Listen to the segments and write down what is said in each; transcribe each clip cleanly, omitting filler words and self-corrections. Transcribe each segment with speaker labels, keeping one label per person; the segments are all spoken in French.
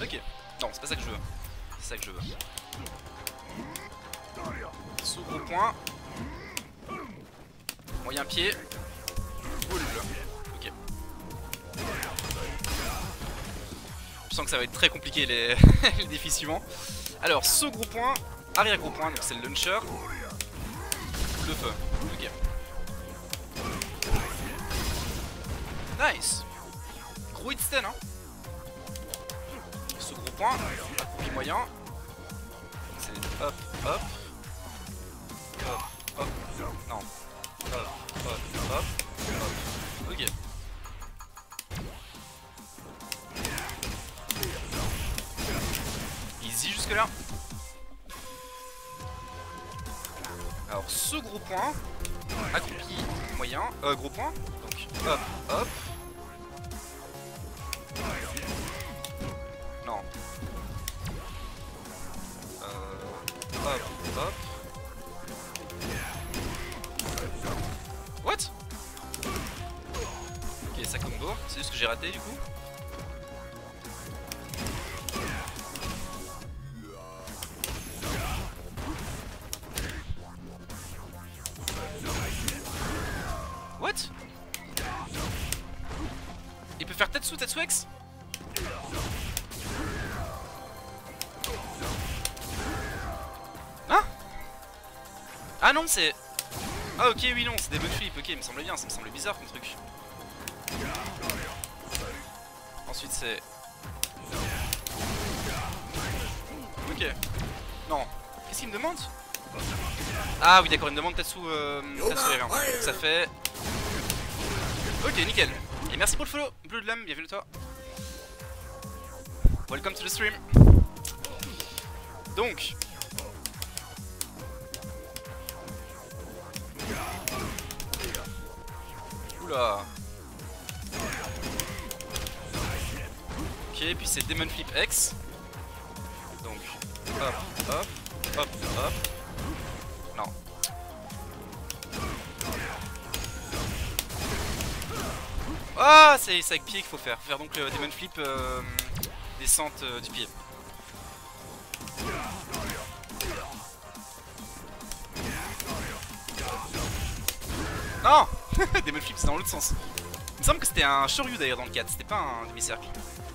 Speaker 1: Ok. Non, c'est pas ça que je veux. C'est ça que je veux. Sous gros point. Moyen pied. Boule. Ok. Je sens que ça va être très compliqué les, les défis suivants. Alors, saut gros point, arrière gros point, donc c'est le launcher. Boule de feu. Ok. Nice. Gros hit stun, hein. Saut gros point, accroupi moyen. C'est hop, hop. Hop, hop. Non. Hop, hop, hop, hop. Ok. Easy jusque là. Alors ce gros point, accroupi moyen, gros point, donc hop, hop. Non. Hop, hop. What? Ok, ça combo, c'est juste que j'ai raté du coup. What? Il peut faire Tatsu X? Hein? Ah non, c'est... Ah ok, oui non, c'est des flip, ok, il me semblait bien, ça me semblait bizarre comme truc. Ensuite c'est... Ok. Non. Qu'est-ce qu'il me demande? Ah oui d'accord, il me demande Tatsu rien. Donc ça fait... Ok, nickel. Et merci pour le follow, Bleu de l'âme, bienvenue toi. Welcome to the stream. Donc... Oula. Ok, puis c'est Demon Flip X. Donc, hop, hop, hop, hop. Non. Ah, c'est avec pied qu'il faut faire. Faire donc le Demon Flip descente du pied. Non. Demon Flip c'est dans l'autre sens. Il me semble que c'était un Shoryu d'ailleurs dans le 4, c'était pas un demi-cercle.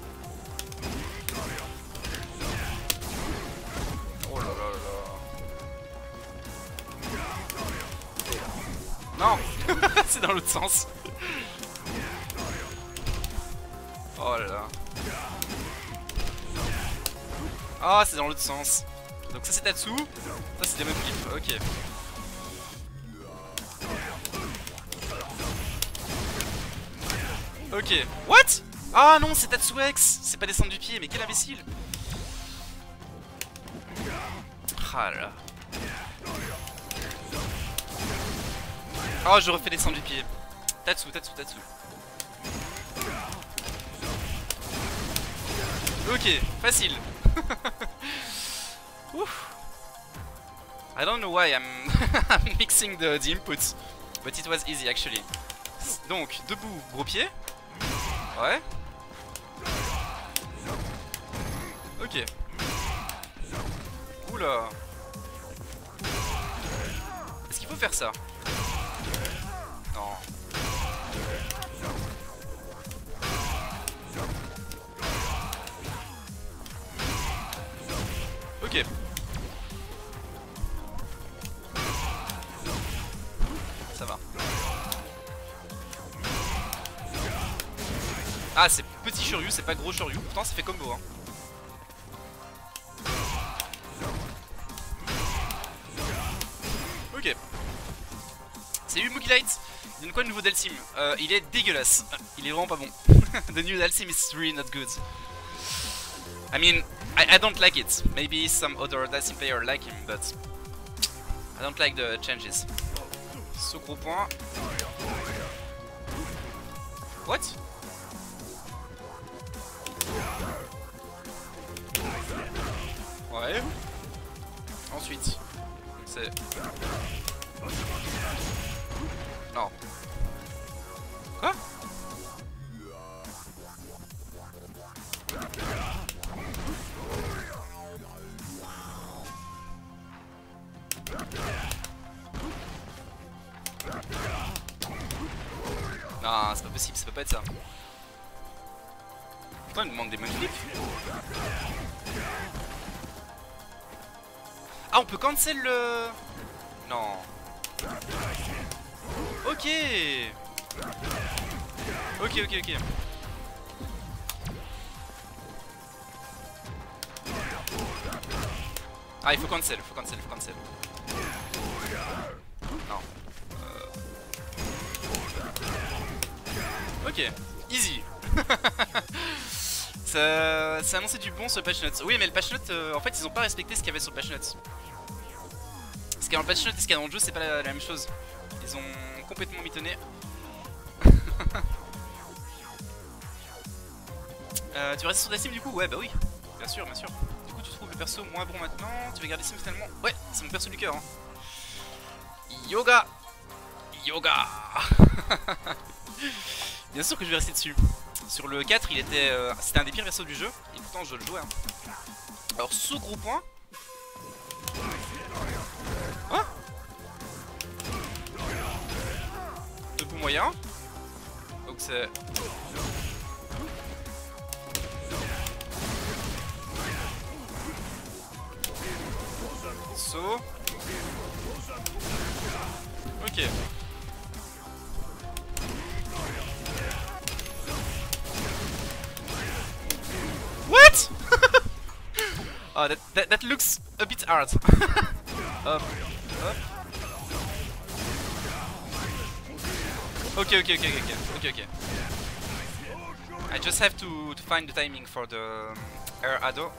Speaker 1: Oh là là là là. Non. C'est dans l'autre sens. Oh là là. Ah, c'est dans l'autre sens. Donc ça c'est Tatsu, ça c'est Demon Flip, ok. Ok. What? Ah non, c'est Tatsu X. C'est pas descendre du pied, mais quel imbécile. Ah là là. Oh, je refais descendre du pied. Tatsu, Tatsu, Tatsu. Ok, facile. Ouf. I don't know why I'm, I'm mixing the inputs, but it was easy actually. Donc, debout, gros pied. Ouais. Ok. Oula. Est-ce qu'il faut faire ça? Non. Ok. Ça va. Ah, c'est petit Shoryu, c'est pas gros Shoryu. Pourtant, ça fait combo, hein. Ok. C'est Mugi Light. Il donne quoi le nouveau Dalsim? Il est dégueulasse. Il est vraiment pas bon. The new Dalsim is really not good. I mean, I don't like it. Maybe some other Dalsim player like him, but I don't like the changes. Ce gros point. What? Ouais. Ensuite, c'est... Non. Quoi? Ah, c'est pas possible, ça peut pas être ça. Pourtant, il me demande des moon flips. Ah, on peut cancel le... Non. Ok. Ok. Ah, il faut cancel. Non. Ok, easy. Ça annoncé du bon sur le patch notes. Oui, mais le patch note, en fait, ils ont pas respecté ce qu'il y avait sur le patch notes. Ce qu'il y a dans le patch note et ce qu'il y a dans le jeu, c'est pas la même chose. Ils ont complètement mitonné. Tu vas rester sur ta cible du coup? Ouais, bah oui, bien sûr. Du coup, tu trouves le perso moins bon maintenant. Tu vas garder sim finalement? Ouais, c'est mon perso du cœur. Hein. Yoga. Bien sûr que je vais rester dessus. Sur le 4, il était, c'était un des pires persos du jeu. Et pourtant, je le jouais. Hein. Alors, sous gros point. Hein? Debout moyen. Donc c'est... Saut. Ok. What? Oh, that looks a bit hard. Hop. Okay. I just have to find the timing for the air ado.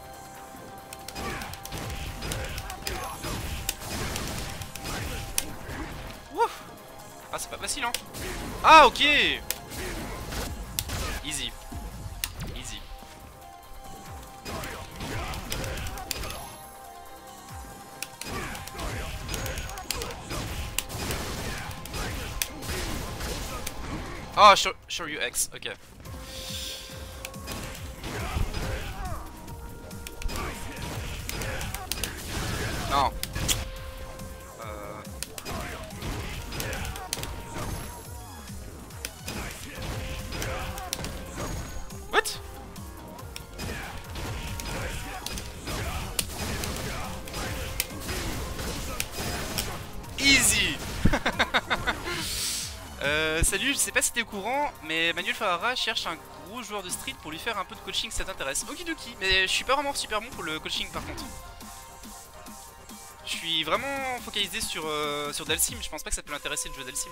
Speaker 1: Wouh. Ah, c'est pas facile, hein. Ah, ok. Easy. Oh, sure you X, ok. Non. What? Easy. Salut, je sais pas si t'es au courant, mais Manuel Farara cherche un gros joueur de street pour lui faire un peu de coaching si ça t'intéresse. Okidoki, mais je suis pas vraiment super bon pour le coaching par contre. Je suis vraiment focalisé sur Dalsim, je pense pas que ça peut l'intéresser de jouer Dalsim.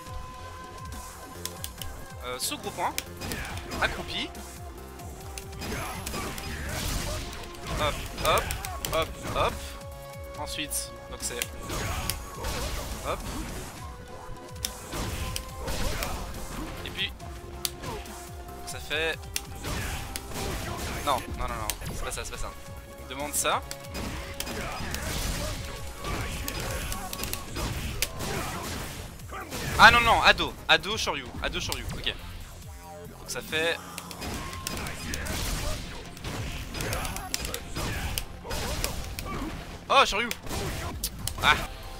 Speaker 1: Saut gros point, accroupi. Hop. Ensuite, donc c'est... Hop. Et puis... Ça fait... Non, c'est pas ça. Il me demande ça. Ah non, Ado Shoryu, ok. Donc ça fait... Oh, Shoryu. Ah.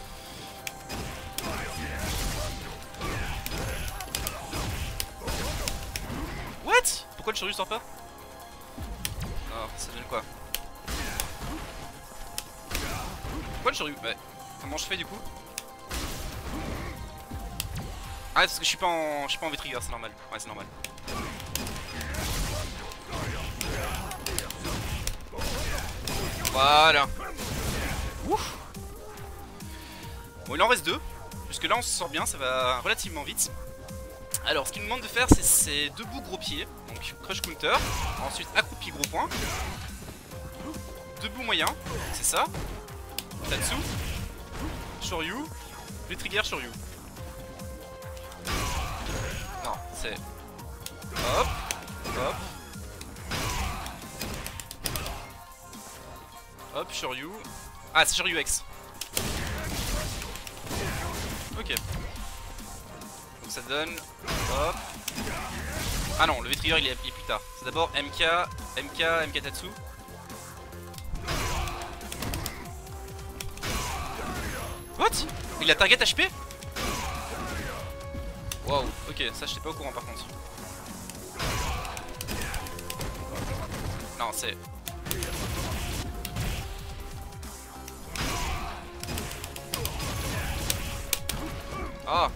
Speaker 1: What? Pourquoi le Shoryu sort pas? Oh, ça donne quoi? Pourquoi le Shoryu? Ouais. Comment je fais du coup? Ah, parce que je suis pas en V-Trigger, c'est normal. Ouais, c'est normal. Voilà. Ouf. Bon, il en reste deux. Jusque là, on se sort bien, ça va relativement vite. Alors, ce qu'il me demande de faire, c'est debout gros pied. Donc, crush counter. Ensuite, accroupi gros point. Debout moyen, c'est ça. Tatsu. Shoryu. V-Trigger Shoryu. Non, c'est... Hop. Hop, Shoryu. Ah, c'est Shoryu X. Ok. Donc ça donne... Hop. Ah non, le V-Trigger il est plus tard. C'est d'abord MK Tatsu. What? Il a target HP? Waouh, ok, ça j'étais pas au courant par contre. Non, c'est... Ah.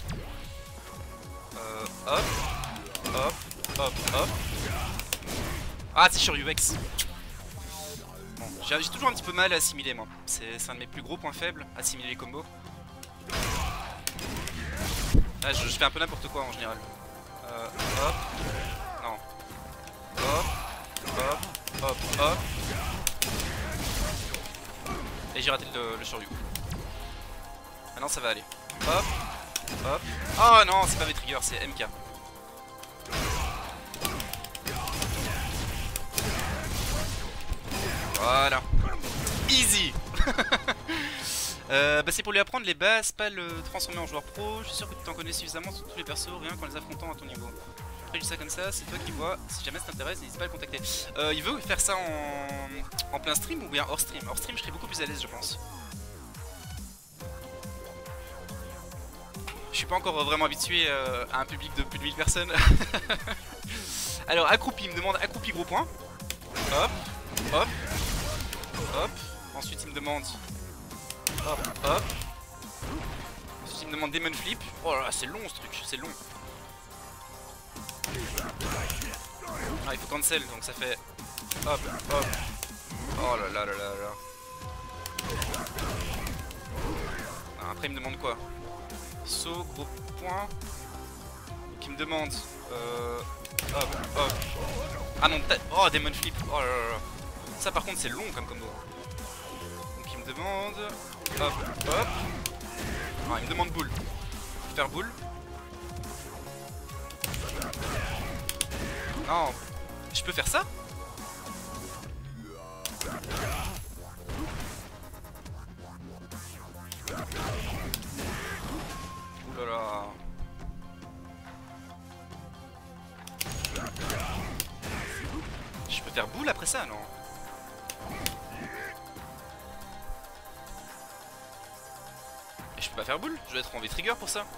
Speaker 1: Hop. Hop. Hop. Hop. Ah, c'est sur UX. Bon, j'ai toujours un petit peu mal à assimiler moi. C'est un de mes plus gros points faibles, assimiler les combos. Ah, je fais un peu n'importe quoi en général. Hop. Non. Hop. Hop. Hop. Hop. Et j'ai raté le Shoryu. Maintenant ça va aller. Hop. Hop. Oh non, c'est pas V-Trigger, c'est MK. Voilà. Easy. Bah c'est pour lui apprendre les bases, pas le transformer en joueur pro. Je suis sûr que tu t'en connais suffisamment sur tous les persos, rien qu'en les affrontant à ton niveau. Après, juste ça comme ça, c'est toi qui vois. Si jamais ça t'intéresse, n'hésite pas à le contacter. Il veut faire ça en plein stream ou bien hors stream? Hors stream, je serais beaucoup plus à l'aise, je pense. Je suis pas encore vraiment habitué à un public de plus de 1000 personnes. Alors, accroupi, il me demande accroupi gros point. Hop, hop, hop. Ensuite, il me demande. Hop, hop. Ensuite, il me demande Demon Flip. Oh là là, c'est long ce truc, c'est long. Ah, il faut cancel, donc ça fait. Hop, hop. Oh là là là là là. Ah, après, il me demande quoi? Saut, gros point. Qui me demande. Hop, hop. Ah non, oh, Demon Flip. Oh là là là. Ça, par contre, c'est long comme combo. Donc, il me demande. Hop, hop. Ah, il me demande boule. Faire boule. Non, je peux faire ça? Oulala. Je peux faire boule après ça, non? Et je peux pas faire boule? Je dois être en V-Trigger pour ça.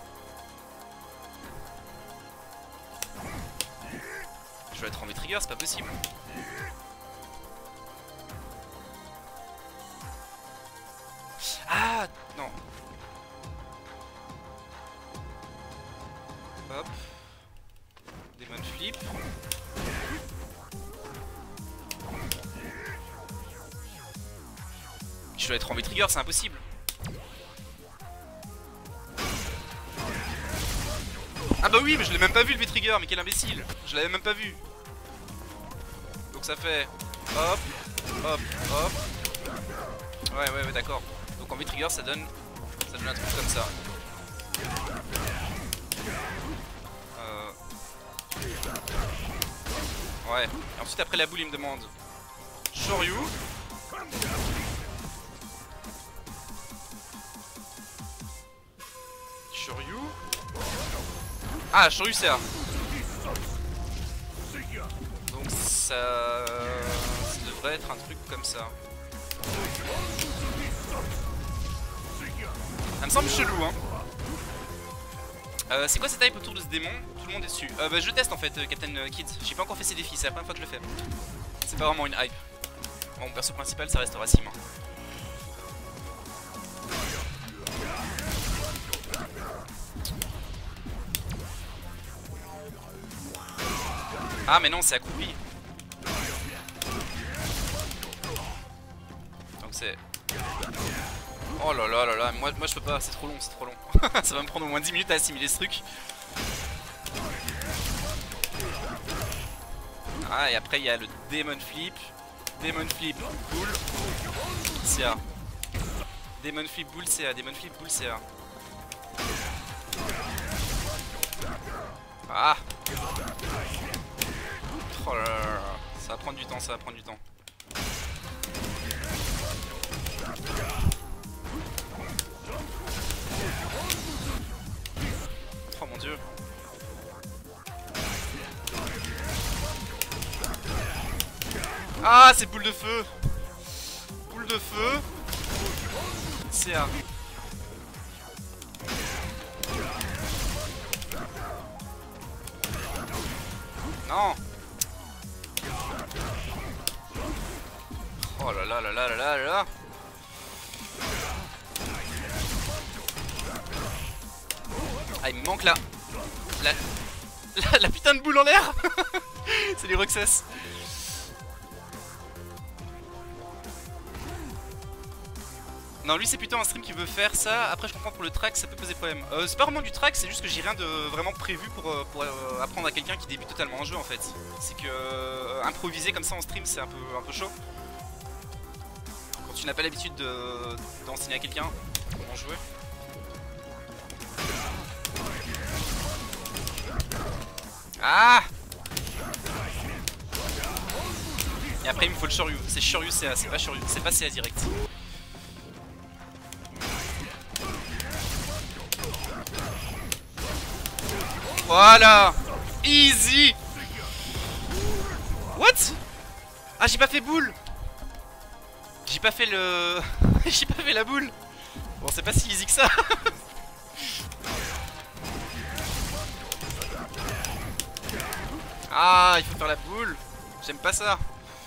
Speaker 1: Je vais être en V-Trigger, c'est pas possible. Ah non. Hop. Demon Flip. Je dois être en V-Trigger, c'est impossible. Ah bah oui, mais je l'ai même pas vu le V-Trigger, mais quel imbécile. Je l'avais même pas vu. Donc ça fait hop, hop, hop. Ouais, d'accord. Donc en V-Trigger ça donne un truc comme ça. Ouais. Et ensuite après la boule il me demande Shoryu. Shoryu. Ah, Shoryu c'est A. Donc ça devrait être un truc comme ça. Ça me semble chelou hein. C'est quoi cette hype autour de ce démon? Tout le monde est dessus. Bah je teste en fait Captain Kid. J'ai pas encore fait ses défis, c'est la première fois que je le fais. C'est pas vraiment une hype. Bon, mon perso principal ça restera Sim hein. Ah mais non c'est accroupi. Donc c'est... Oh là là là là, moi je peux pas, c'est trop long, c'est trop long. Ça va me prendre au moins 10 minutes à assimiler ce truc. Ah et après il y a le Demon Flip. Demon Flip, boule, CA. Demon Flip, boule, CA. Demon Flip, boule, CA. Ah. Oh là là là. Ça va prendre du temps, ça va prendre du temps. Oh mon dieu. Ah, c'est boule de feu. Boule de feu. CA. Non. Oh là là là là là là là. Ah il me manque là la putain de boule en l'air. C'est les Roxas. Non lui c'est plutôt un stream qui veut faire ça. Après je comprends pour le track ça peut poser problème. C'est pas vraiment du track, c'est juste que j'ai rien de vraiment prévu pour apprendre à quelqu'un qui débute totalement en jeu en fait. C'est que improviser comme ça en stream c'est un peu chaud. Quand tu n'as pas l'habitude d'enseigner à quelqu'un comment jouer. Ah. Et après il me faut le Shoryu. C'est Shoryu CA, c'est pas Shoryu, c'est pas CA direct. Voilà. Easy. What? Ah j'ai pas fait boule. J'ai pas fait le... J'ai pas fait la boule. Bon c'est pas si easy que ça. Ah il faut faire la boule. J'aime pas ça.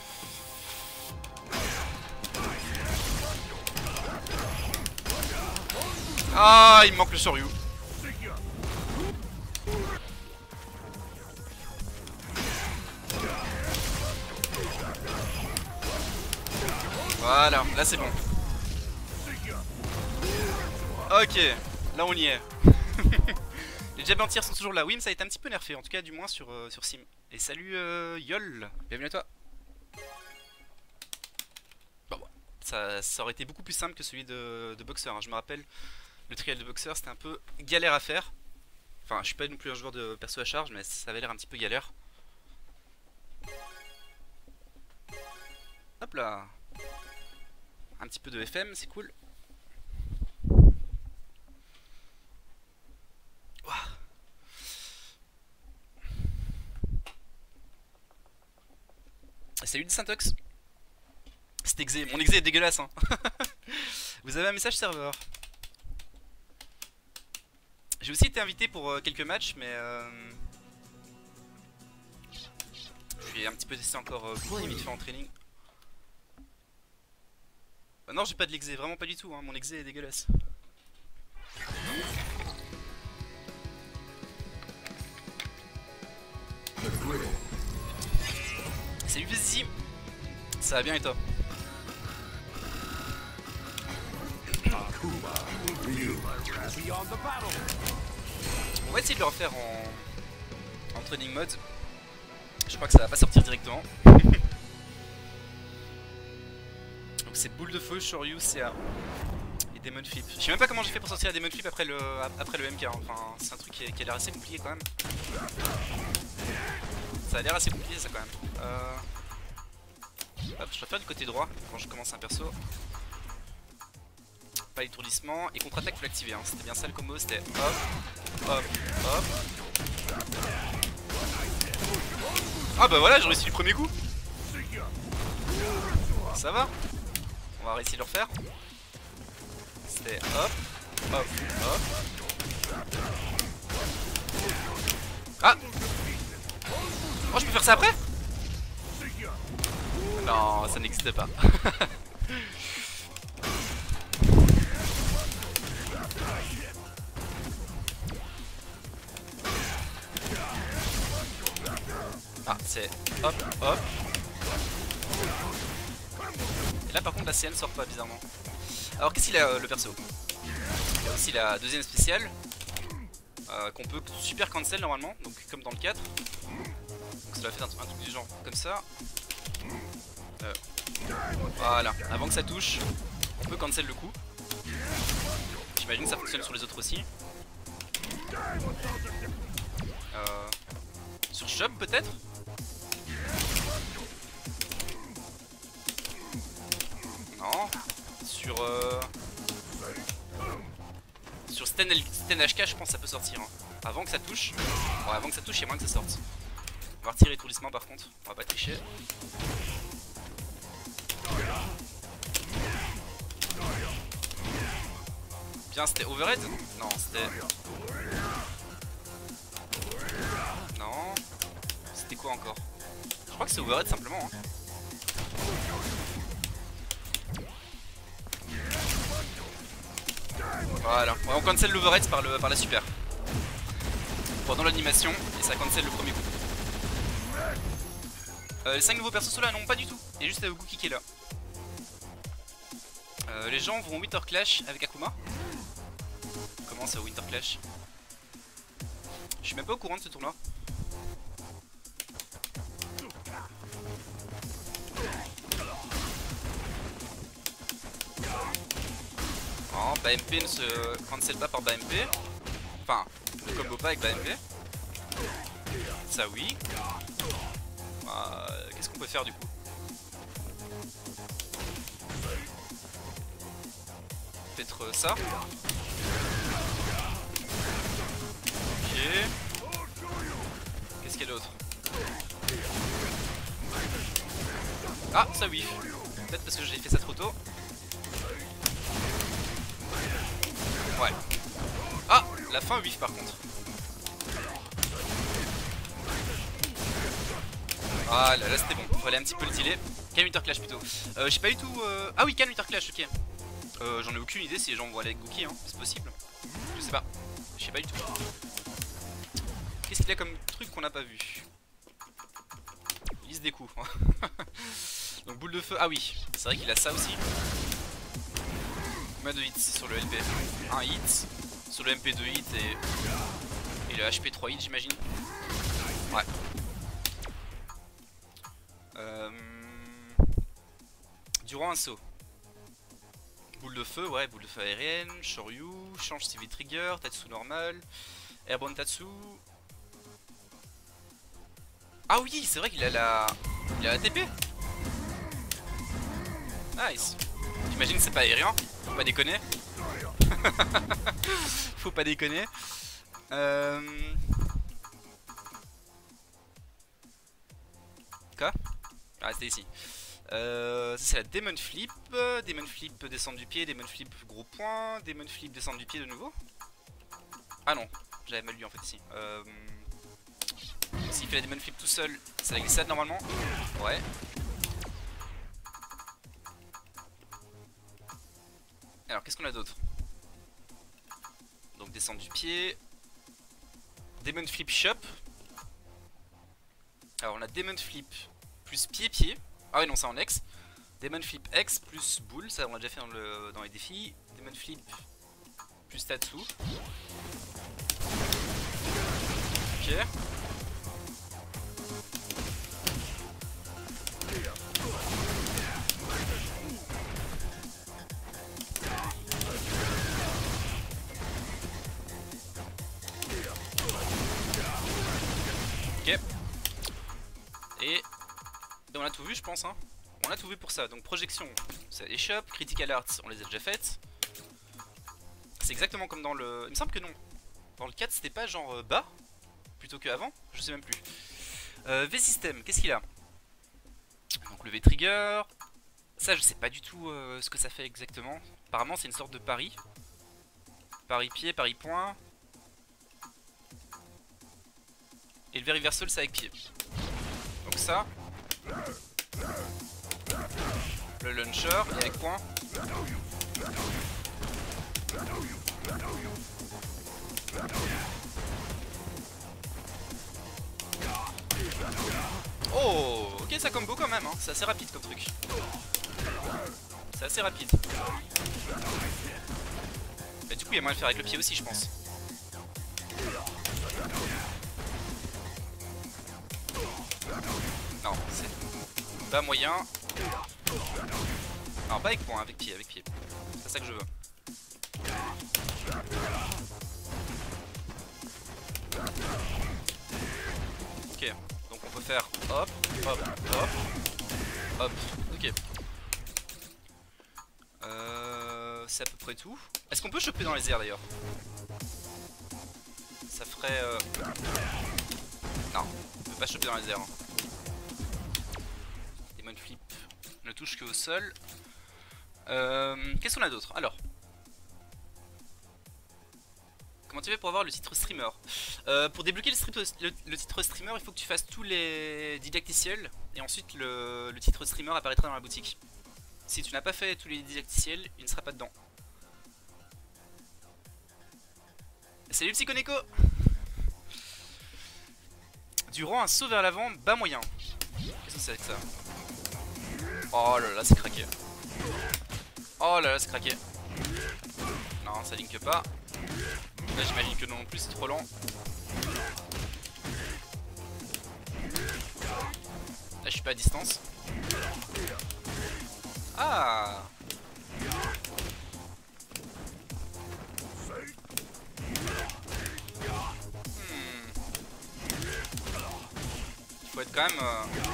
Speaker 1: Ah il me manque le Shoryu. Voilà, là c'est bon. Ok, là on y est. Les jabs entières sont toujours là. Oui mais ça a été un petit peu nerfé, en tout cas du moins sur Sim. Et salut Yol, bienvenue à toi. Bon, ça aurait été beaucoup plus simple que celui de Boxer, hein. Je me rappelle, le trial de Boxer c'était un peu galère à faire. Enfin je suis pas non plus un joueur de perso à charge mais ça avait l'air un petit peu galère. Hop là. Un petit peu de FM, c'est cool. Ouah. Salut de Syntox. C'est exé, mon exé est dégueulasse hein. Vous avez un message serveur. J'ai aussi été invité pour quelques matchs mais je suis un petit peu testé encore vite fait en training. Bah non j'ai pas de l'exé, vraiment pas du tout hein. Mon exé est dégueulasse. Salut Vizi. Ça va bien et toi? On va essayer de le refaire en training mode. Je crois que ça va pas sortir directement. Donc c'est boule de feu, Shoryu, CA et Demon Flip. Je sais même pas comment j'ai fait pour sortir la Demon Flip après le MK. Enfin c'est un truc qui a l'air assez compliqué quand même. Ça a l'air assez compliqué ça quand même. Hop, je vais faire du côté droit quand je commence un perso. Pas l'étourdissement et contre-attaque faut l'activer hein. C'était bien ça le combo, c'était hop, hop, hop. Ah bah voilà j'ai réussi le premier coup. Ça va. On va réussir de le refaire. C'était hop, hop, hop. Ah. Oh je peux faire ça après? Non ça n'existe pas. Ah c'est hop hop. Et là par contre la CN sort pas bizarrement. Alors qu'est-ce qu'il a le perso? Il y a aussi la deuxième spéciale qu'on peut super cancel normalement, donc comme dans le 4. Donc ça doit faire un truc du genre comme ça. Voilà, avant que ça touche, on peut cancel le coup. J'imagine que ça fonctionne sur les autres aussi. Sur Shop peut-être? Non. Sur Sten HK je pense que ça peut sortir hein. Avant que ça touche. Ouais, avant que ça touche il y a moins que ça sorte. On va retirer l'étourdissement par contre. On va pas tricher. Bien c'était overhead? Non c'était... Non. C'était quoi quoi encore? Je crois que c'est overhead simplement. Hein. Voilà, ouais, on cancel l'overhead par la super. Pendant l'animation, et ça cancel le premier coup. Les 5 nouveaux persos sont là, non pas du tout. Il y a juste Gookie qui est là. Les gens vont Winter Clash avec Akuma. Comment ça Winter Clash? Je suis même pas au courant de ce tournoi. Non, BMP ne se cancel pas par BMP. Enfin, ne combo pas avec BMP. Ça oui. Qu'est-ce qu'on peut faire du coup? Peut-être ça. Ok. Qu'est-ce qu'il y a d'autre? Ah, ça oui. Peut-être parce que j'ai fait ça trop tôt. Ouais. Ah, la fin whiff par contre. Ah là c'était bon, fallait un petit peu le dealer. Can Winter Clash plutôt. J'ai pas eu tout. Ah oui, Can Winter Clash, ok. J'en ai aucune idée si les gens vont aller avec Gookie, hein. C'est possible. Je sais pas. Je sais pas du tout. Qu'est-ce qu'il y a comme truc qu'on n'a pas vu? Liste des coups. Donc boule de feu, ah oui, c'est vrai qu'il a ça aussi. Combien de hits sur le LP? Un hit. Sur le MP 2 hits et le HP 3 hits j'imagine. Ouais. Durant un saut. Boule de feu, ouais, boule de feu aérienne, Shoryu, change CV trigger, Tatsu normal, Airborne Tatsu. Ah oui, c'est vrai qu'il a la... Il a la TP. Nice. J'imagine que c'est pas aérien, faut pas déconner. Faut pas déconner. Quoi? Ah, c'était ici. Ça c'est la Demon Flip. Demon Flip descendre du pied, Demon Flip gros point, Demon Flip descendre du pied de nouveau. Ah non, j'avais mal lu en fait ici. S'il fait la Demon Flip tout seul, c'est la glissade normalement. Ouais. Alors qu'est-ce qu'on a d'autre? Donc descendre du pied. Demon Flip Shop. Alors on a Demon Flip plus pied-pied. Ah oui non c'est en X. Demon Flip X plus boule, ça on l'a déjà fait dans les défis. Demon Flip plus Tatsu. Ok. Ok. Et on a tout vu je pense hein. On a tout vu pour ça. Donc projection, ça échoppe. Critical Arts, on les a déjà faites. C'est exactement comme dans le... Il me semble que non. Dans le 4 c'était pas genre bas plutôt que avant. Je sais même plus. V-System, qu'est-ce qu'il a? Donc le V-Trigger. Ça je sais pas du tout ce que ça fait exactement. Apparemment c'est une sorte de pari. Pari pied, pari point. Et le V-Reversal c'est avec pied. Donc ça. Le launcher et avec point. Oh, ok ça combo quand même, hein. C'est assez rapide comme truc. C'est assez rapide. Et du coup il y a moyen de faire avec le pied aussi je pense. Non, c'est pas moyen. Non, pas avec point, avec pied, avec pied. C'est ça que je veux. Ok, donc on peut faire hop, hop, hop, hop. Ok. C'est à peu près tout. Est-ce qu'on peut choper dans les airs d'ailleurs? Ça ferait... Non, on peut pas choper dans les airs. Hein. Demon Flip ne touche que au sol. Qu'est-ce qu'on a d'autre? Alors. Comment tu fais pour avoir le titre streamer? Pour débloquer le titre streamer, il faut que tu fasses tous les didacticiels et ensuite le titre streamer apparaîtra dans la boutique. Si tu n'as pas fait tous les didacticiels, il ne sera pas dedans. Salut Psychoneco. Durant un saut vers l'avant, bas moyen. Qu'est-ce que c'est que ça? Oh là là, c'est craqué. Oh là là, c'est craqué. Non, ça link pas. Là, j'imagine que non plus, c'est trop lent. Là, je suis pas à distance. Ah! Il faut être quand même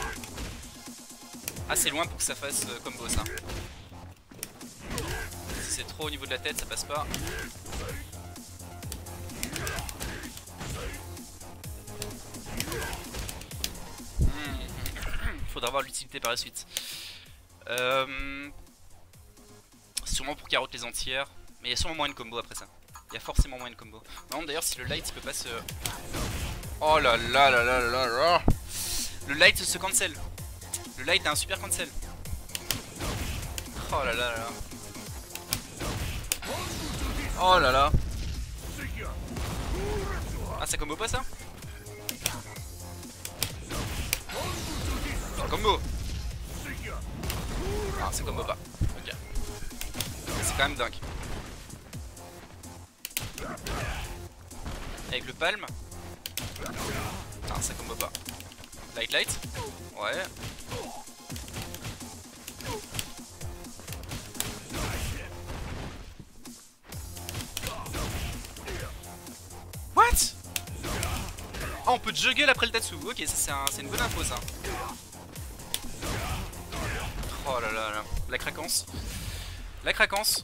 Speaker 1: assez loin pour que ça fasse combo ça. Si c'est trop au niveau de la tête, ça passe pas. Faudra voir l'utilité par la suite. Sûrement pour carotte les entières. Mais il y a sûrement moyen de combo après ça. Il y a forcément moyen de combo. Non d'ailleurs si le light il peut pas se... Oh là là là là là là. Le light se cancel. Le light a un super cancel. Oh là là là. Oh là là. Ah ça combo pas ça? Ça combo. Ah ça combo pas. Ok. C'est quand même dingue. Avec le palme. Ah ça combo pas. Light light. Ouais. What? Oh on peut juggle après le Tatsu. Ok ça c'est une bonne info ça. Oh là là là. La craquance. La craquance.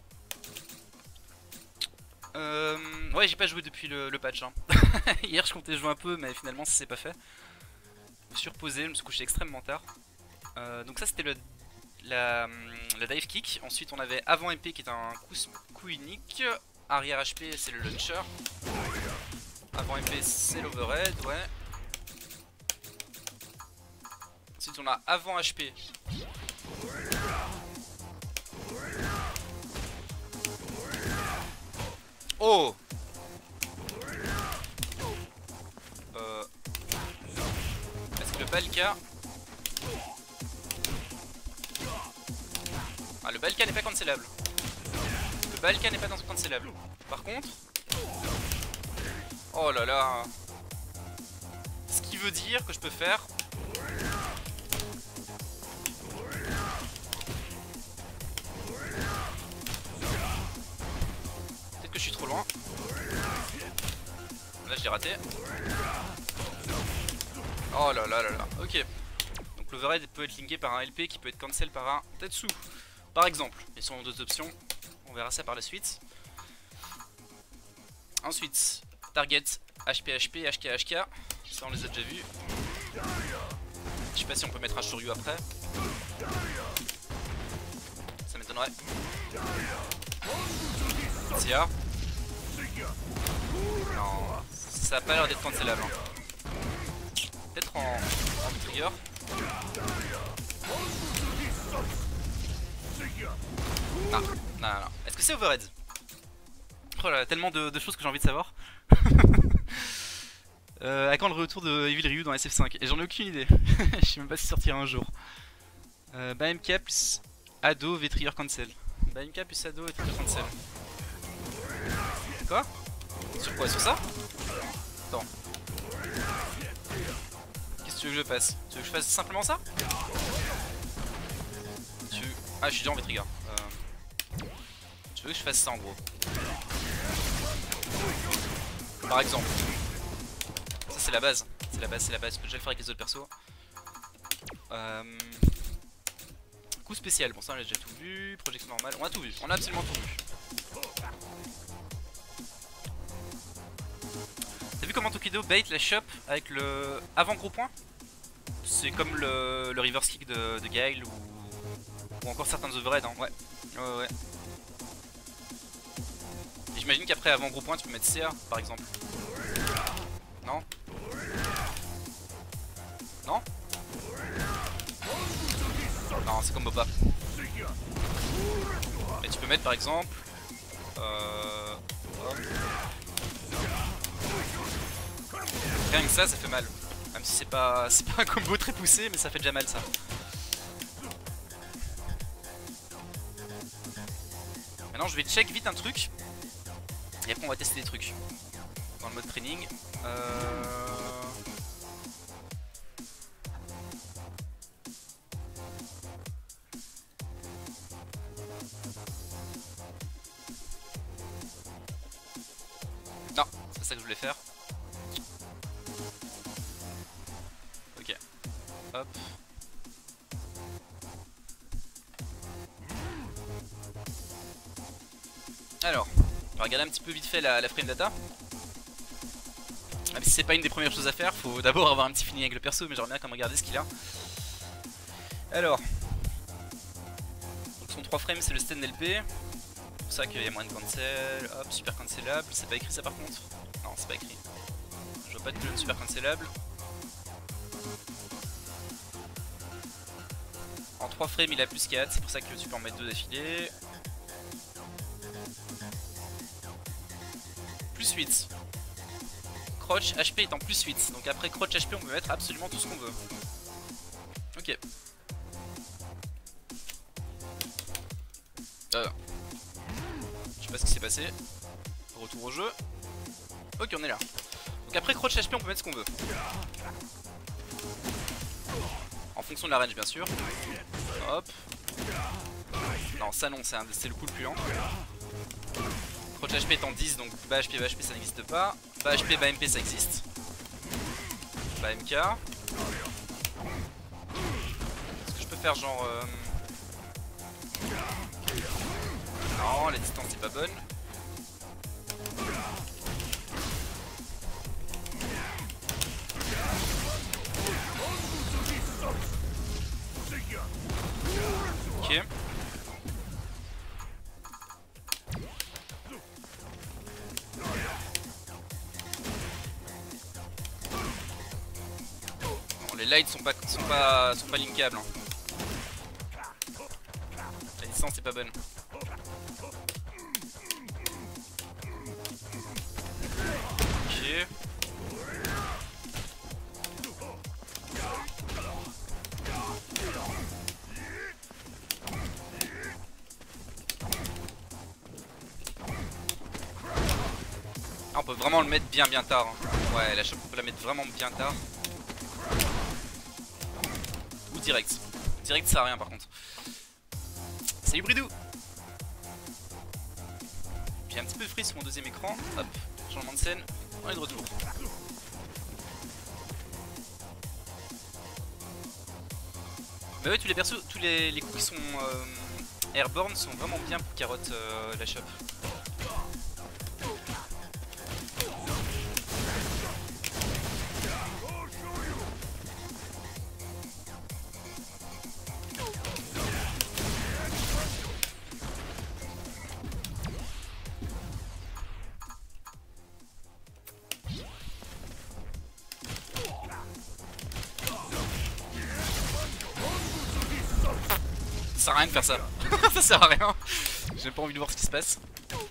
Speaker 1: Ouais j'ai pas joué depuis le patch hein. Hier je comptais jouer un peu mais finalement ça s'est pas fait. Je me suis reposé, je me suis couché extrêmement tard. Donc ça c'était la dive kick. Ensuite on avait avant MP qui est un coup unique. Arrière HP c'est le launcher. Avant MP c'est l'overhead, ouais. Ensuite on a avant HP. Oh! Est-ce que le Balka... Ah le Balka n'est pas cancelable. Le Balka n'est pas cancelable. Par contre... Oh là là. Ce qui veut dire que je peux faire... Peut-être que je suis trop loin. Là je l'ai raté. Oh là là là là, ok. Donc l'overhead peut être linké par un LP qui peut être cancel par un Tatsu. Par exemple, ils sont deux options. On verra ça par la suite. Ensuite, target HP HP, HK HK. Ça on les a déjà vus. Je sais pas si on peut mettre un Shoryu après. Ça m'étonnerait. Sia. Non, ça a pas l'air d'être cancelable. Hein. Peut-être en trigger. Non, non, non. Est-ce que c'est overhead? Oh là, tellement de choses que j'ai envie de savoir. À quand le retour de Evil Ryu dans SF5? Et j'en ai aucune idée. Je sais même pas si sortira un jour. BMK plus Ado, V-Trigger cancel. BMK plus Ado, V-Trigger cancel. Quoi? Sur quoi? Sur ça? Attends. Qu'est-ce que tu veux que je passe? Tu veux que je fasse simplement ça? Ah, je suis déjà en V-Trigger. Tu veux que je fasse ça en gros? Par exemple. Ça c'est la base. C'est la base, c'est la base. Je peux déjà le faire avec les autres persos. Coup spécial. Bon ça on a déjà tout vu. Projection normale. On a tout vu. On a absolument tout vu. T'as vu comment Tokido bait la shop avec le avant gros point? C'est comme le reverse kick de Gaël ou encore certains overhead hein. Ouais. Ouais. J'imagine qu'après avant gros point tu peux mettre CA par exemple. Non? Non? Non, c'est combo pas. Mais tu peux mettre par exemple rien que ça fait mal. Même si c'est pas un combo très poussé, mais ça fait déjà mal ça. Maintenant je vais check vite un truc. Et après on va tester des trucs. Dans le mode training. Non, c'est ça que je voulais faire. Ok. Hop. Alors, on va regarder un petit peu vite fait la frame data. Même si c'est pas une des premières choses à faire, faut d'abord avoir un petit feeling avec le perso, mais j'aimerais bien quand même regarder ce qu'il a. Alors, donc son 3 frames c'est le stand LP. C'est pour ça qu'il y a moins de cancel, hop, super cancelable. C'est pas écrit ça par contre? Non, c'est pas écrit. Je vois pas de clone super cancelable. En 3 frames il a plus 4, c'est pour ça que tu peux en mettre 2 d'affilée. Plus 8. Crouch HP est en plus 8. Donc après Crouch HP on peut mettre absolument tout ce qu'on veut. Ok. Je sais pas ce qui s'est passé. Retour au jeu. Ok, on est là. Donc après Crouch HP on peut mettre ce qu'on veut. En fonction de la range bien sûr. Hop. Non ça non, c'est le coup le plus lent. Crouch HP est en 10 donc bas HP ça n'existe pas. Bas HP bas MP ça existe. Bas MK. Est-ce que je peux faire genre non, la distance n'est pas bonne. Ok. Bon, les lights sont pas linkables. Hein. La distance est pas bonne. Ok. Ah, on peut vraiment le mettre bien tard. Hein. Ouais, la chope on peut la mettre vraiment bien tard. Ou direct. Direct ça sert à rien par contre. Salut Bridou. J'ai un petit peu de free sur mon deuxième écran. Hop, changement de scène. On est de retour. Bah ouais, tous les persos, tous les coups qui sont airborne sont vraiment bien pour carotte la shop. Ça sert à rien de faire ça. Ça sert à rien. J'ai pas envie de voir ce qui se passe.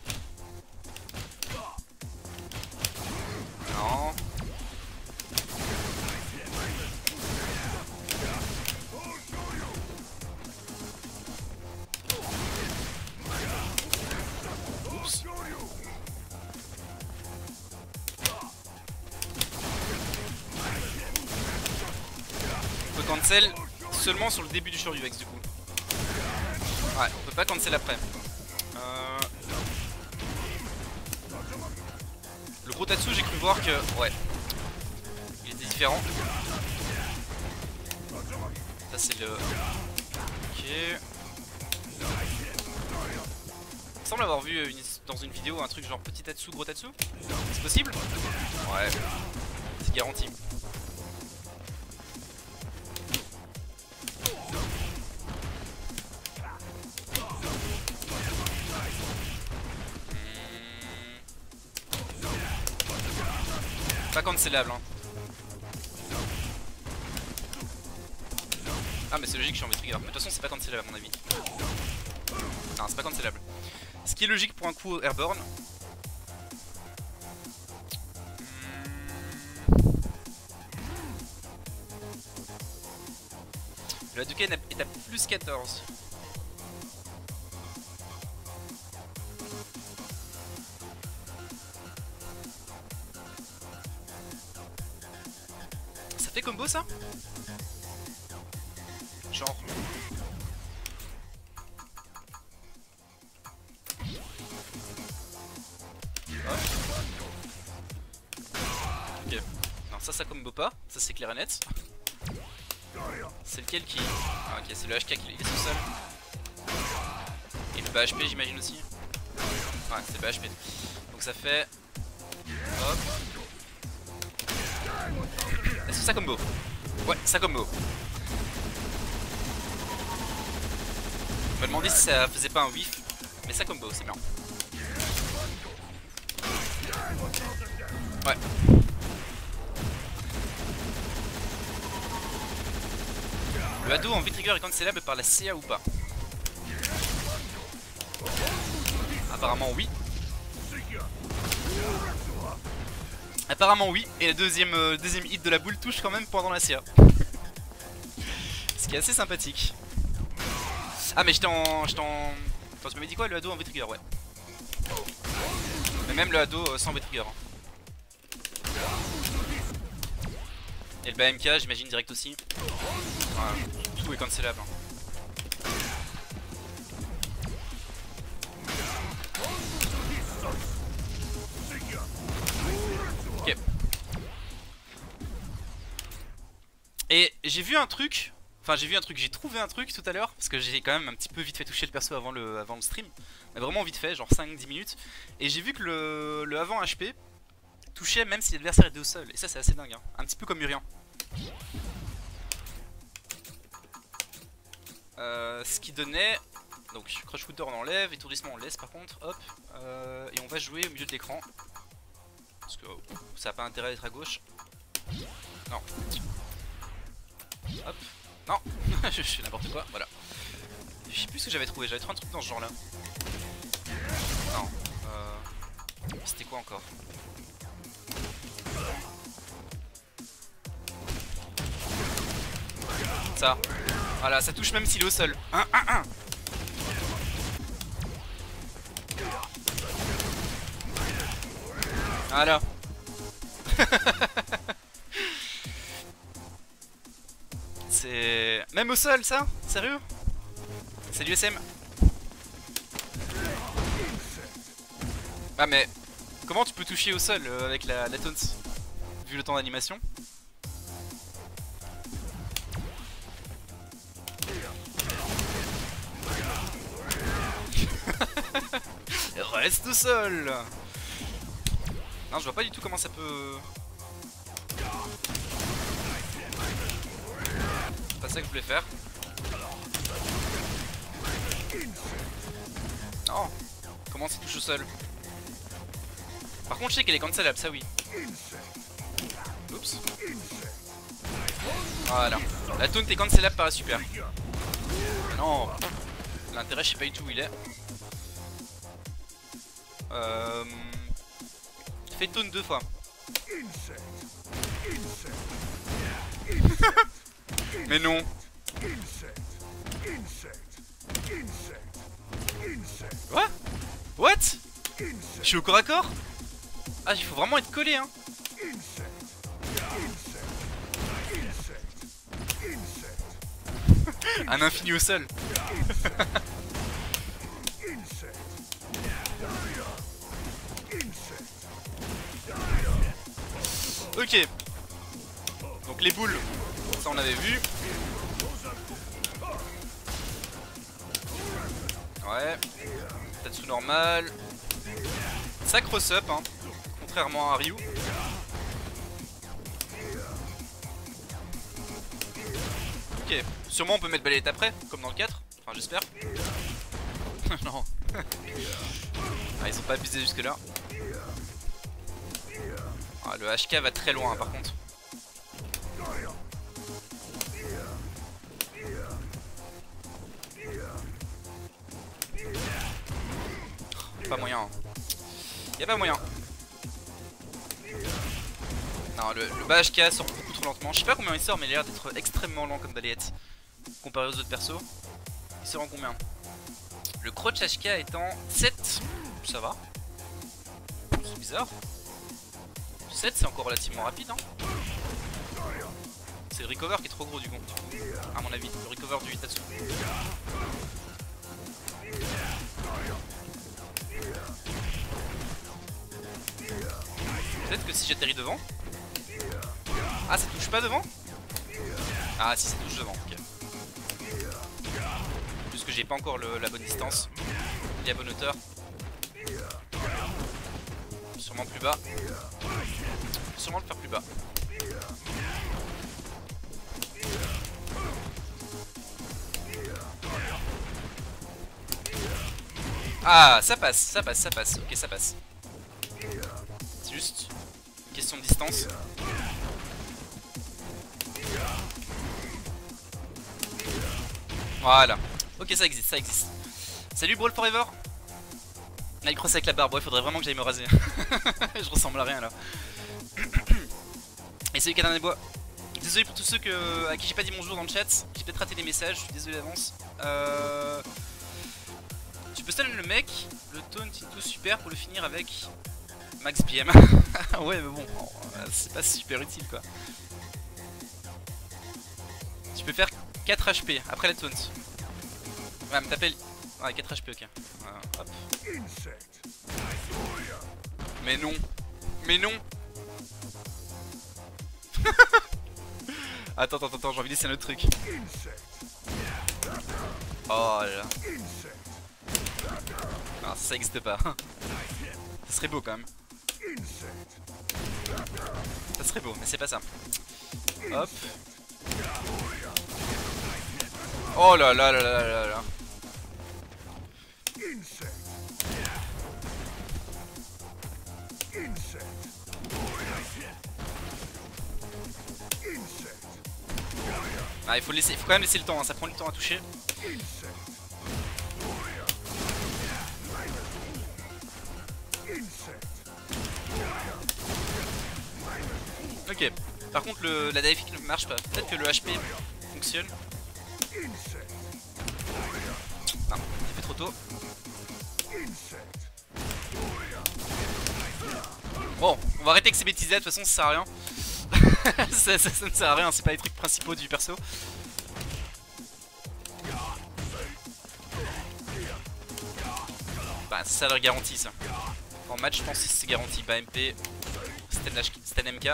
Speaker 1: Non. Oups. On peut cancel seulement sur le début du Shoryuex du coup. Ouais, on peut pas cancel après. Le gros Tatsu, j'ai cru voir que... Ouais. Il était différent. Ça c'est le... Ok. Il semble avoir vu dans une vidéo un truc genre petit Tatsu, gros Tatsu. C'est possible? Ouais. C'est garanti. pas cancelable hein. Ah mais c'est logique, je suis en V-trigger. Mais de toute façon c'est pas cancelable à mon avis. Non c'est pas cancelable. Ce qui est logique pour un coup airborne. Le Hadouken est à plus 14. Ça fait combo ça? Genre. Ok. Non ça combo pas, ça c'est clair et net. C'est lequel qui... Ah ok c'est le HK qui est tout seul. Et le bas HP j'imagine aussi. Ouais c'est le bas HP. Donc ça fait... Hop. Est-ce que ça combo? Ouais ça combo. Je me demandais si ça faisait pas un whiff. Mais ça combo c'est bien. Ouais. Le Hado en V-trigger est cancelable par la CA ou pas? Apparemment oui. Apparemment oui. Et le deuxième hit de la boule touche quand même pendant la CA. Ce qui est assez sympathique. Ah mais j'étais en... Attends, tu m'avais dit quoi? Le Hado en V-trigger, ouais. Mais même le Hado sans V-trigger. Et le BMK j'imagine direct aussi. Ouais, tout est cancelable. Ok. Et j'ai vu un truc. Enfin j'ai trouvé un truc tout à l'heure. Parce que j'ai quand même un petit peu vite fait toucher le perso avant le stream. Mais vraiment vite fait, genre 5-10 minutes. Et j'ai vu que le avant HP touchait même si l'adversaire était au sol. Et ça c'est assez dingue hein. Un petit peu comme Urien. Ce qui donnait... Donc Crush Shooter on enlève, étourdissement on laisse par contre. Hop. Et on va jouer au milieu de l'écran. Parce que ça n'a pas intérêt d'être à gauche. Non. Hop. Non. Je fais n'importe quoi, voilà. Je sais plus ce que j'avais trouvé, j'avais trouvé un truc dans ce genre là. Non. C'était quoi encore? Ça. Voilà, ça touche même s'il est au sol. 1-1-1. Voilà. C'est... Même au sol ça? Sérieux? C'est du SM. Ah mais... Comment tu peux toucher au sol avec la taunt? Vu le temps d'animation. Reste au sol. Non je vois pas du tout comment ça peut... C'est pas ça que je voulais faire. Non. Comment ça touche au sol? Par contre je sais qu'elle est cancelable, ça oui. Oups. Voilà. La taunt est cancelable par la super. Non. L'intérêt je sais pas du tout où il est. Fais taunt 2 fois. Mais non. Quoi? What? Je suis au corps à corps? Ah il faut vraiment être collé hein. Un infini au sol. Ok. Donc les boules, ça on avait vu. Ouais. Tatsu normal. Ça cross up hein. Contrairement à Ryu. Ok. Sûrement on peut mettre balayette après, comme dans le 4. Enfin j'espère. Non. Ah ils ont pas abusé jusque là. Ah, Le HK va très loin par contre. Pas moyen. Hein. Y'a pas moyen. Non, le bas HK sort beaucoup trop lentement. Je sais pas combien il sort, mais il a l'air d'être extrêmement lent comme balayette. Comparé aux autres persos. Il sort en combien? Le Crouch HK est en 7. Ça va. C'est bizarre. 7 c'est encore relativement rapide. Hein. C'est le recover qui est trop gros du coup. À mon avis, le recover du Hitatsu. Peut-être que si j'atterris devant. Ah, ça touche pas devant? Ah, si ça touche devant, ok. Juste que j'ai pas encore la bonne distance, la bonne hauteur. Sûrement plus bas. Sûrement le faire plus bas. Ah, ça passe, ça passe, ça passe. Ok, ça passe. C'est juste une question de distance. Voilà. Ok, ça existe, ça existe. Salut Brawl Forever. Ah, il croise avec la barbe. Ouais, faudrait vraiment que j'aille me raser. Je ressemble à rien là. Et salut Cadin des Bois. Désolé pour tous ceux à qui j'ai pas dit bonjour dans le chat. J'ai peut-être raté des messages, je suis désolé d'avance. Tu peux stun le mec, le taunt et tout super pour le finir avec Max PM. Ouais, mais bon, c'est pas super utile quoi. Tu peux faire 4 HP après la taunt. Ouais, me taper. Ouais, 4 HP, ok. Hop. Mais non. Mais non. Attends, j'ai envie d'essayer un autre truc. Oh là là. Non, ça existe pas. Ça serait beau quand même. Ça serait beau, mais c'est pas ça. Hop. Oh là là là là là là. Ah, il faut quand même laisser le temps, hein, ça prend du temps à toucher. Ok, par contre la dive kick ne marche pas. Peut-être que le HP fonctionne. Non, j'ai fait trop tôt. Bon, on va arrêter avec ces bêtises là, de toute façon ça sert à rien. ça ne sert à rien, c'est pas les trucs principaux du perso. Bah ça leur garantit ça. En match je pense que c'est garanti, pas MP, Stan MK.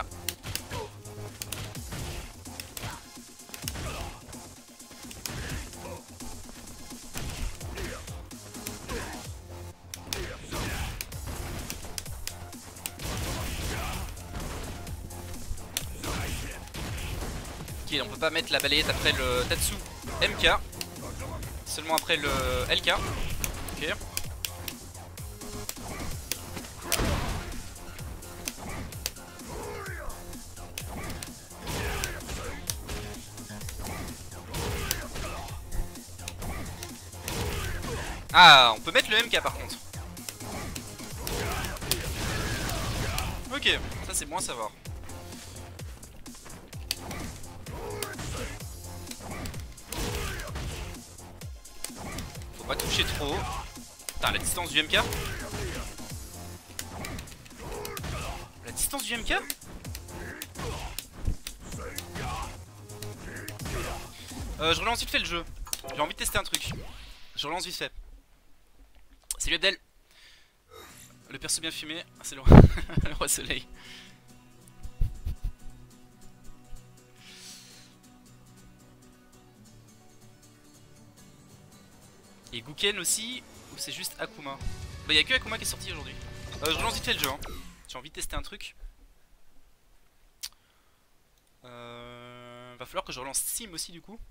Speaker 1: Ok, on peut pas mettre la balayette après le Tatsu MK. Seulement après le LK. Ok. Ah, on peut mettre le MK par contre. Ok, ça c'est bon à savoir. Faut pas toucher trop. Putain, la distance du MK. La distance du MK. Je relance vite fait le jeu. J'ai envie de tester un truc. Je relance vite fait. Salut Abdel. Le perso bien fumé. Ah, c'est le roi soleil. Et Gouken aussi. Ou c'est juste Akuma? Bah y'a que Akuma qui est sorti aujourd'hui. Je relance vite fait le jeu hein. J'ai envie de tester un truc. Va falloir que je relance Sim aussi du coup.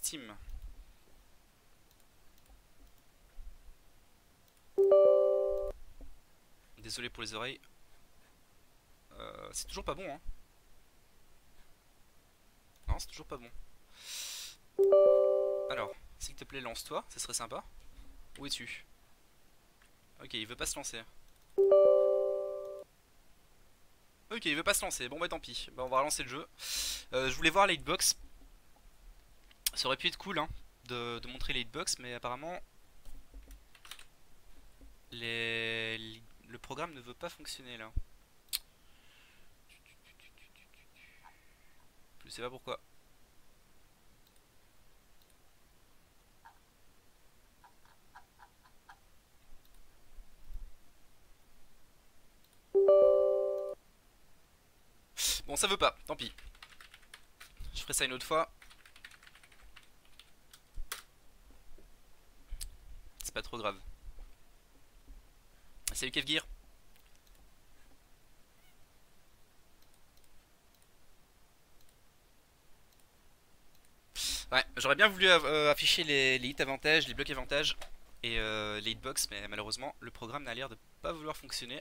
Speaker 1: Steam. Désolé pour les oreilles. C'est toujours pas bon, hein. Non, c'est toujours pas bon. Alors, s'il te plaît, lance-toi, ça serait sympa. Où es-tu? Ok, il veut pas se lancer. Ok, il veut pas se lancer. Bon bah tant pis. Bah, on va relancer le jeu. Je voulais voir la hitbox. Ça aurait pu être cool, hein, de montrer les hitbox, mais apparemment le programme ne veut pas fonctionner là. Je sais pas pourquoi. Bon, ça veut pas, tant pis. Je ferai ça une autre fois. C'est pas trop grave. Salut Kevgear. Ouais, j'aurais bien voulu afficher les hits avantages, les blocs avantages et les hitbox, mais malheureusement le programme n'a l'air de pas vouloir fonctionner.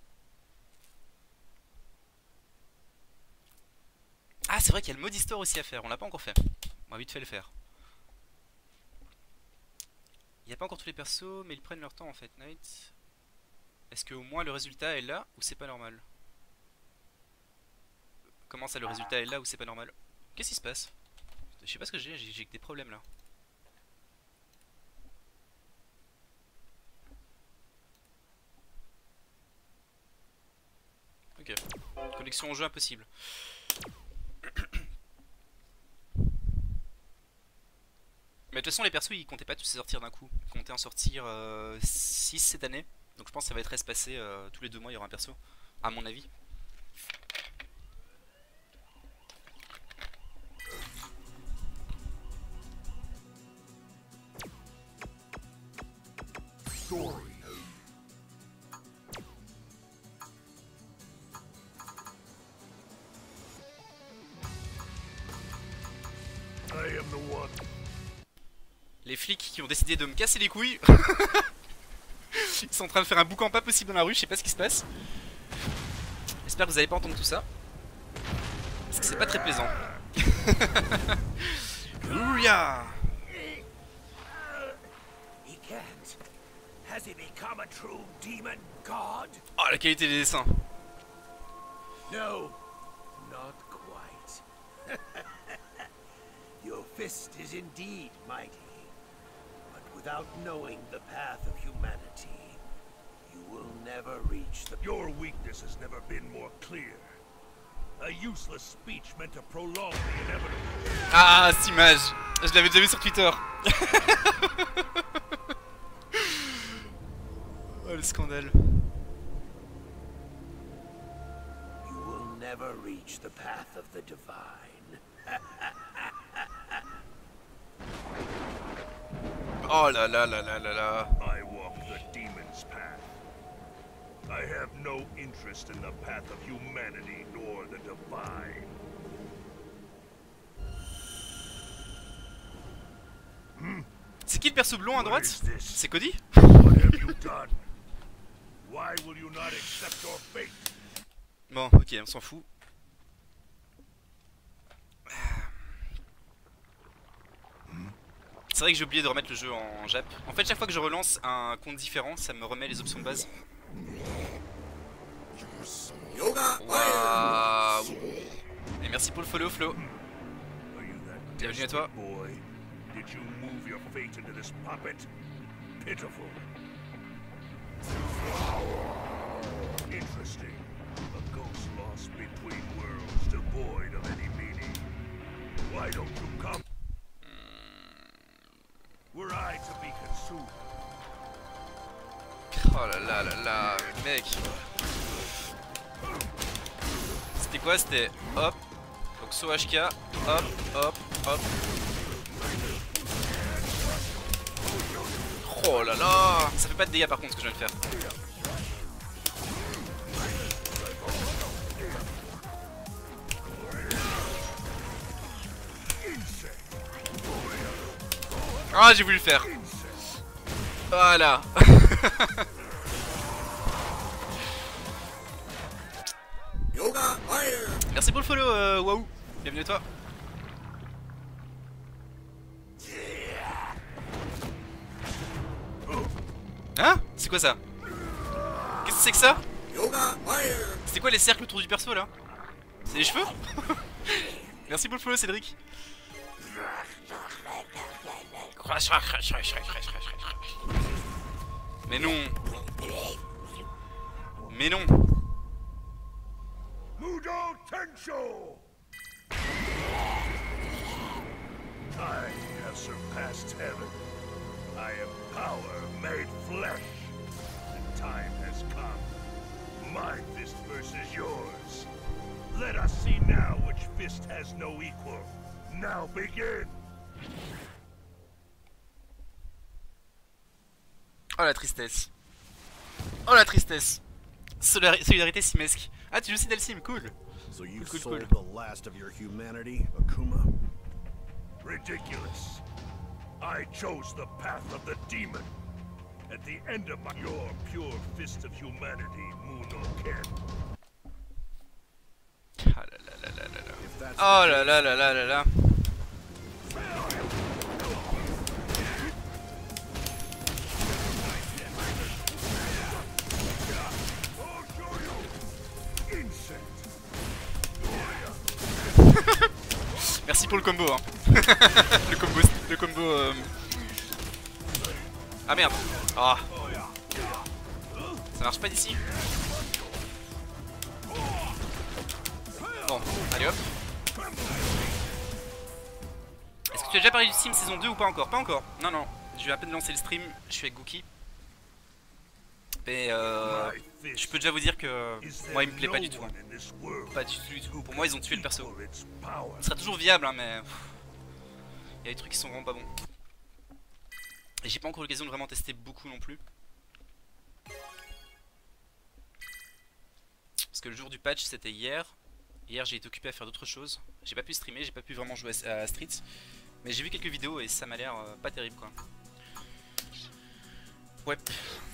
Speaker 1: Ah, c'est vrai qu'il y a le mode histoire aussi à faire, on l'a pas encore fait. On va vite fait le faire. Il n'y a pas encore tous les persos, mais ils prennent leur temps en fait. Night. Est-ce que au moins le résultat est là ou c'est pas normal? Comment ça, le résultat est là ou c'est pas normal? Qu'est-ce qui se passe? Je sais pas ce que j'ai que des problèmes là. Ok. Connexion au jeu impossible. Mais de toute façon les persos ils comptaient pas tous sortir d'un coup. Ils comptaient en sortir 6 cette année. Donc je pense que ça va être espacé, tous les 2 mois il y aura un perso. À mon avis. Les flics qui ont décidé de me casser les couilles. Ils sont en train de faire un boucan pas possible dans la rue, je sais pas ce qui se passe. J'espère que vous allez pas entendre tout ça. Parce que c'est pas très plaisant. Ouya. Oh, la qualité des dessins.
Speaker 2: No, not quite. Your fist is indeed mighty, but without knowing the path of humanity, you will never reach the...
Speaker 3: Your weakness has never been more clear. A useless speech meant to prolong the inevitable.
Speaker 1: Ah, cette image, je l'avais déjà vu sur Twitter. Oh, le scandale.
Speaker 2: You will never reach the path of the divine.
Speaker 1: Oh là là là là là là.
Speaker 3: I walk the demon's path. I have no interest in the path of humanity nor the divine.
Speaker 1: C'est qui le perso blond à droite? C'est Cody?
Speaker 3: What have you done? Why will you not accept your fate?
Speaker 1: Bon, ok, on s'en fout. C'est vrai que j'ai oublié de remettre le jeu en Jap. En fait, chaque fois que je relance un compte différent, ça me remet les options de base. Waouh. Et merci pour le follow, Flo. Bienvenue à toi.
Speaker 3: Boy, did you move your fate into this puppet? Pitiful. Interesting. A ghost lost between worlds, devoid of any meaning. Why don't you come? Were I to be consumed?
Speaker 1: Oh là là là là, mec. C'était quoi? C'était hop. Donc saut HK, hop, hop, hop. Oh là là. Ça fait pas de dégâts par contre ce que je viens de faire. Ah, j'ai voulu le faire. Voilà. Merci pour le follow, waouh. Bienvenue à toi. Hein? C'est quoi ça? Qu'est-ce que c'est que ça? C'est quoi les cercles autour du perso là? C'est les cheveux? Merci pour le follow Cédric. Mais non. Mais non.
Speaker 3: Mudo Tensho! I have surpassed heaven. I am power made flesh. The time has come. My fist versus yours. Let us see now which fist has no equal. Now begin!
Speaker 1: Oh la tristesse. Oh la tristesse. Solidarité simesque. Ah, tu joues aussi Delsim, cool.
Speaker 4: So you
Speaker 1: Cool,
Speaker 4: sold
Speaker 1: cool.
Speaker 4: the last of your humanity, Akuma?
Speaker 3: Ridiculous. I chose the path of the demon. At the end of your pure fist of humanity, Muno Ken.
Speaker 1: Ah là là là là là là.
Speaker 4: If that's
Speaker 1: Oh là là là là là là. Merci pour le combo hein. le combo Ah merde. Ah. Ça marche pas d'ici. Bon, allez hop. Est-ce que tu as déjà parlé du Sim saison 2 ou pas encore? Pas encore. Non non, je vais à peine lancer le stream, je suis avec Gookie. Mais je peux déjà vous dire que moi il me plaît pas du tout hein. Pas du tout, du tout. Pour moi ils ont tué le perso. Il sera toujours viable hein, mais il y a des trucs qui sont vraiment pas bons. Et j'ai pas encore l'occasion de vraiment tester beaucoup non plus. Parce que le jour du patch c'était hier. Hier j'ai été occupé à faire d'autres choses. J'ai pas pu streamer, j'ai pas pu vraiment jouer à Street. Mais j'ai vu quelques vidéos et ça m'a l'air pas terrible quoi. Ouais.